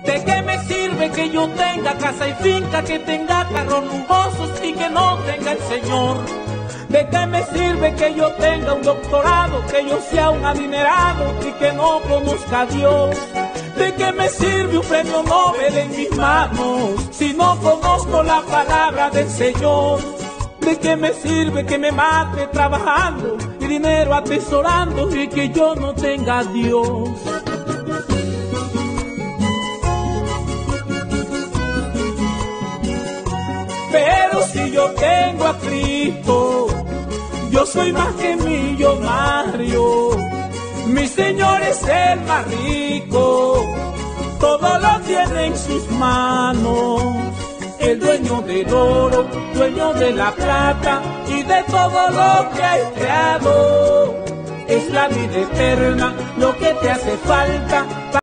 ¿De qué me sirve que yo tenga casa y finca, que tenga carros lujosos y que no tenga el Señor? ¿De qué me sirve que yo tenga un doctorado, que yo sea un adinerado y que no conozca a Dios? ¿De qué me sirve un premio Nobel en mis manos si no conozco la palabra del Señor? ¿De qué me sirve que me mate trabajando y dinero atesorando y que yo no tenga a Dios? Pero si yo tengo a Cristo, yo soy más que millonario. Mi Señor es el más rico, todo lo tiene en sus manos. El dueño del oro, dueño de la plata y de todo lo que hay creado. Es la vida eterna lo que te hace falta.